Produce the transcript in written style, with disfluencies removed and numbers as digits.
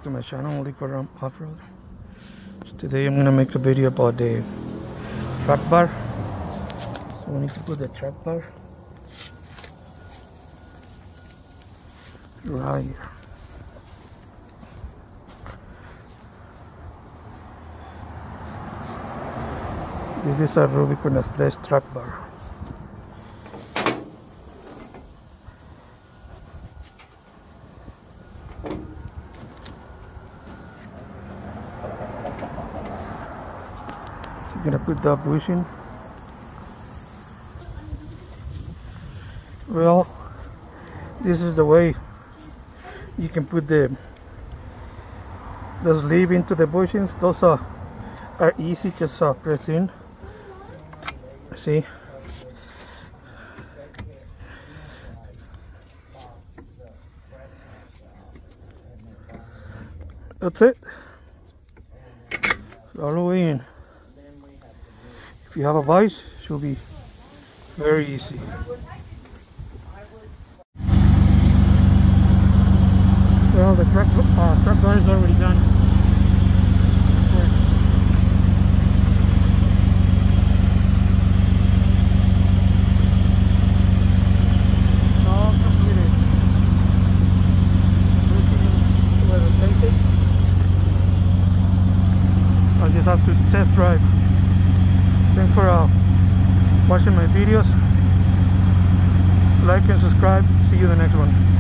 back to my channel, Liquid Rum Off-Road. So today I'm gonna make a video about the track bar. So we need to put the track bar right here. This is a Rubicon Express track bar. I'm gonna put the bushing. Well, this is the way you can put the sleeve into the bushings. Those are easy, just press in. See? That's it. All the way in. If you have a vice, it should be very easy. Well, the truck bar is already done. All completed. I just have to test drive. Thanks for watching my videos. Like and subscribe. See you in the next one.